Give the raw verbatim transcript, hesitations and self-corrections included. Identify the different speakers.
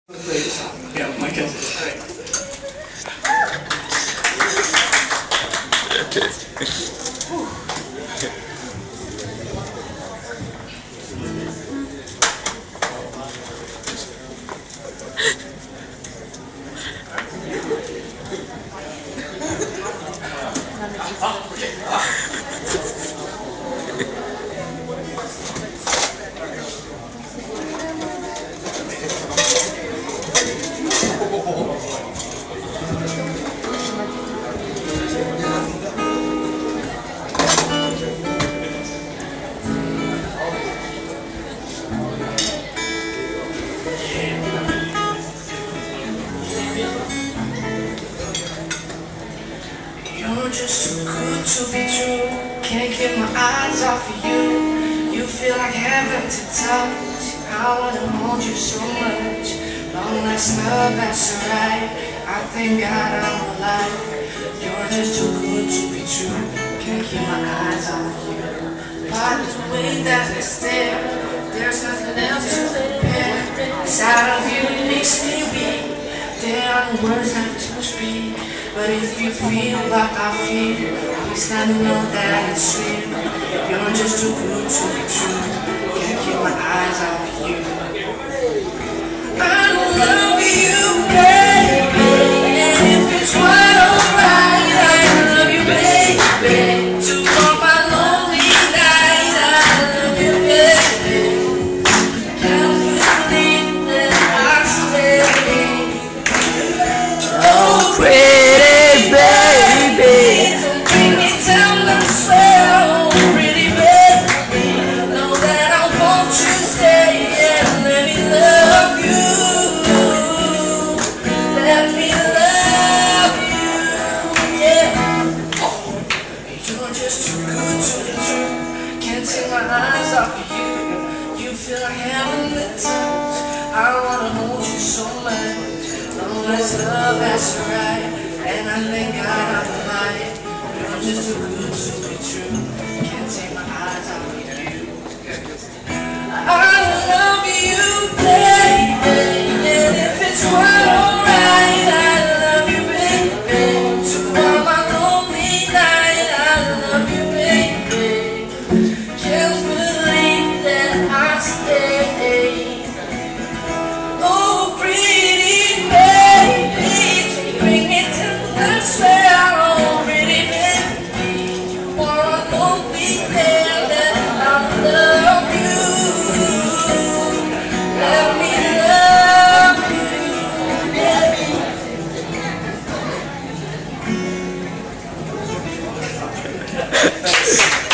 Speaker 1: Yeah, my kids. Alright.
Speaker 2: You're just too good to be true. Can't keep my eyes off of you. You feel like heaven to touch. I wanna hold you so much. Long last love, that's alright. I thank God I'm alive. You're just too good to be true. Can't keep my eyes off of you. By the way that we stare, there's nothing else to compare. Inside of you it makes me weak. There are no words left to speak. But if you feel like I feel, at least I know that it's real. You're just too good to be true. Can't keep my eyes off of you. I love you, baby. And if it's quite alright, I love you, baby. To all my lonely night, I love you, baby. Can't believe that I stay. Oh, crazy. You feel like heaven to touch. I wanna hold you so much. Long as love, that's right. And I thank God I'm alive. You're just too good to be true. Can't take my eyes off of you. I love you, baby. And if it's quite alright, I love you, baby. To all my lonely night, I love you, baby. Can't believe that I stay. Oh, pretty baby, bring it to the spell. Oh, pretty baby, you wanna know me there that I love you. Let me love you, baby.